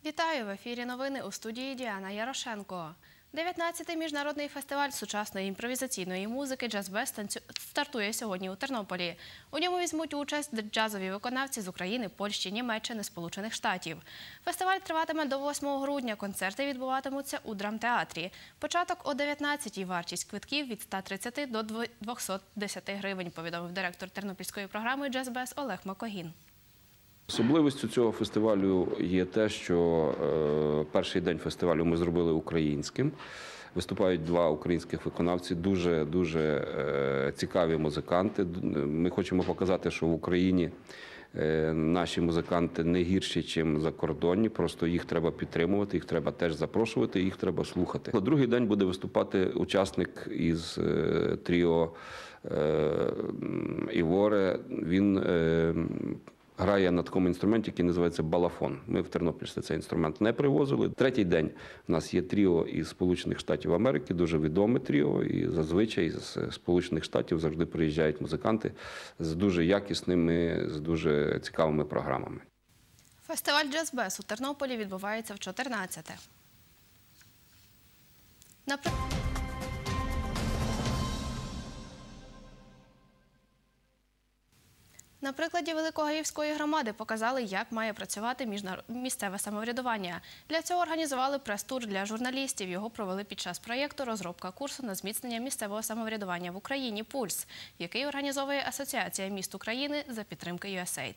Вітаю! В ефірі новини, у студії Діана Ярошенко. 19-й міжнародний фестиваль сучасної імпровізаційної музики «Джаз-Бест» стартує сьогодні у Тернополі. У ньому візьмуть участь джазові виконавці з України, Польщі, Німеччини, Сполучених Штатів. Фестиваль триватиме до 8 грудня, концерти відбуватимуться у драмтеатрі. Початок о 19-й, вартість квитків від 130 до 210 гривень, повідомив директор тернопільської програми «Джаз-Бест» Олег Макогін. Особливістю цього фестивалю є те, що перший день фестивалю ми зробили українським. Виступають два українських виконавці, дуже цікаві музиканти. Ми хочемо показати, що в Україні наші музиканти не гірші, ніж закордонні, просто їх треба підтримувати, їх треба теж запрошувати, їх треба слухати. На другий день буде виступати учасник із тріо Іворе. Він грає на такому інструменті, який називається балафон. Ми в Тернопіль цей інструмент не привозили. Третій день у нас є тріо із Сполучених Штатів Америки, дуже відоме тріо. І зазвичай з Сполучених Штатів завжди приїжджають музиканти з дуже якісними, з дуже цікавими програмами. Фестиваль «Джаз-Бест» у Тернополі відбувається в 14-те. На прикладі Великогаївської громади показали, як має працювати місцеве самоврядування. Для цього організували прес-тур для журналістів. Його провели під час проєкту «Розробка курсу на зміцнення місцевого самоврядування в Україні. Пульс», який організовує Асоціація міст України за підтримки USAID.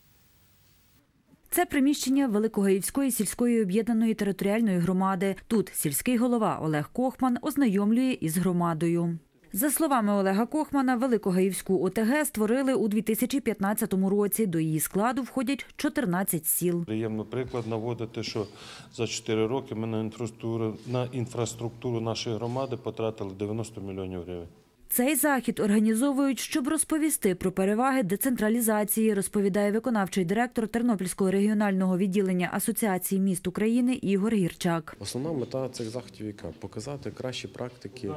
Це приміщення Великогаївської сільської об'єднаної територіальної громади. Тут сільський голова Олег Кохман ознайомлює із громадою. За словами Олега Кохмана, Великогаївську ОТГ створили у 2015 році. До її складу входять 14 сіл. Приємно приклад наводити, що за 4 роки ми на інфраструктуру нашої громади потратили 90 мільйонів гривень. Цей захід організовують, щоб розповісти про переваги децентралізації, розповідає виконавчий директор Тернопільського регіонального відділення Асоціації міст України Ігор Гірчак. Основна мета цих заходів яка? Показати кращі практики,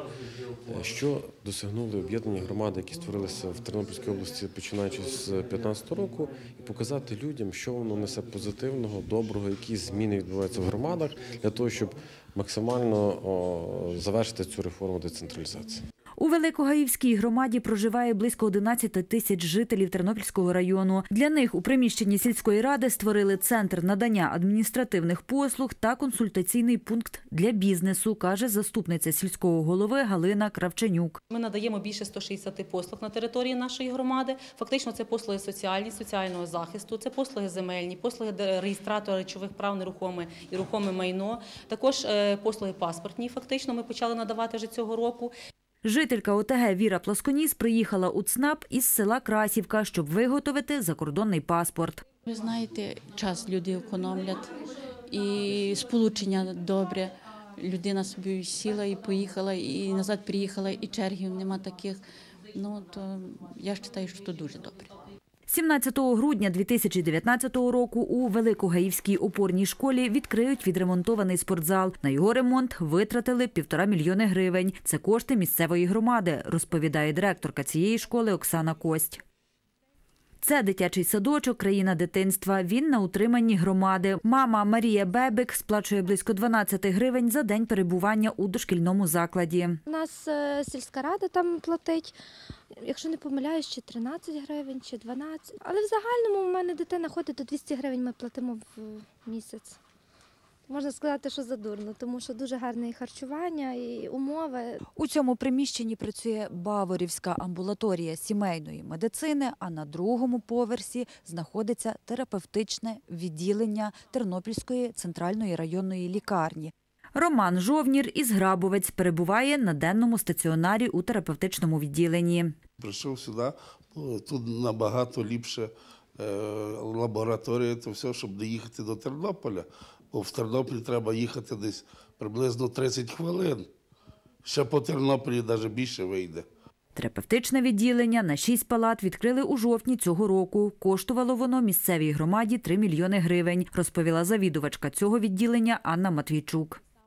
що досягнули об'єднані громади, які створилися в Тернопільській області, починаючи з 2015 року, і показати людям, що воно несе позитивного, доброго, які зміни відбуваються в громадах, для того, щоб максимально завершити цю реформу децентралізації. У Великогаївській громаді проживає близько 11 тисяч жителів Тернопільського району. Для них у приміщенні сільської ради створили центр надання адміністративних послуг та консультаційний пункт для бізнесу, каже заступниця сільського голови Галина Кравченюк. Ми надаємо більше 160 послуг на території нашої громади. Фактично це послуги соціальні, соціального захисту, це послуги земельні, послуги реєстратора речових прав, нерухоме і рухоме майно, також послуги паспортні. Фактично ми почали надавати вже цього року. Жителька ОТГ Віра Пласконіс приїхала у ЦНАП із села Красівка, щоб виготовити закордонний паспорт. Ви знаєте, час люди економлять і сполучення добре. Людина собі сіла і поїхала, і назад приїхала, і чергів нема таких. То я вважаю, що це дуже добре. 17 грудня 2019 року у Великогаївській опорній школі відкриють відремонтований спортзал. На його ремонт витратили 1,5 мільйони гривень. Це кошти місцевої громади, розповідає директорка цієї школи Оксана Кость. Це дитячий садочок «Країна дитинства». Він на утриманні громади. Мама Марія Бебик сплачує близько 12 гривень за день перебування у дошкільному закладі. У нас сільська рада там платить, якщо не помиляюсь, чи 13 гривень, чи 12. Але в загальному у мене дитина ходить до 200 гривень, ми платимо в місяць. Можна сказати, що задурно, тому що дуже гарне харчування і умови. У цьому приміщенні працює Баворівська амбулаторія сімейної медицини, а на другому поверсі знаходиться терапевтичне відділення Тернопільської центральної районної лікарні. Роман Жовнір із Грабовець перебуває на денному стаціонарі у терапевтичному відділенні. Прийшов сюди, тут набагато ліпше лабораторія, то все, щоб доїхати до Тернополя. Бо в Тернопіль треба їхати десь приблизно 30 хвилин. Ще по Тернополі навіть більше вийде. Терапевтичне відділення на 6 палат відкрили у жовтні цього року. Коштувало воно місцевій громаді 3 мільйони гривень, розповіла завідувачка цього відділення Анна Матвійчук.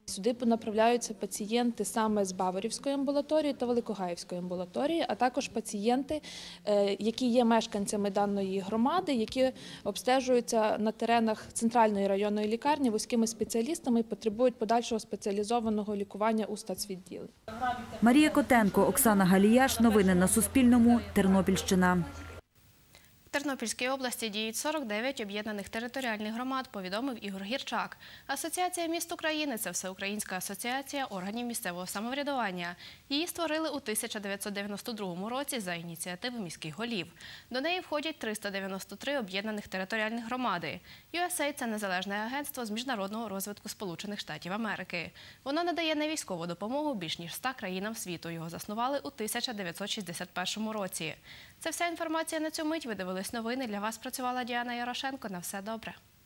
Сюди направляються пацієнти саме з Баварівської амбулаторії та Великогаївської амбулаторії, а також пацієнти, які є мешканцями даної громади, які обстежуються на теренах центральної районної лікарні вузькими спеціалістами і потребують подальшого спеціалізованого лікування у стацвідділенні. Марія Котенко, Оксана Галіяш. Новини на Суспільному. Тернопільщина. В Тернопільській області діють 49 об'єднаних територіальних громад, повідомив Ігор Гірчак. Асоціація міст України – це всеукраїнська асоціація органів місцевого самоврядування. Її створили у 1992 році за ініціативи міських голів. До неї входять 393 об'єднаних територіальних громади. USAID – це незалежне агентство з міжнародного розвитку Сполучених Штатів Америки. Воно надає невійськову допомогу більш ніж 100 країнам світу. Його заснували у 1961 році. Це вся інформація на цю мить. Ви дивились новини. Для вас працювала Діана Ярошенко. На все добре.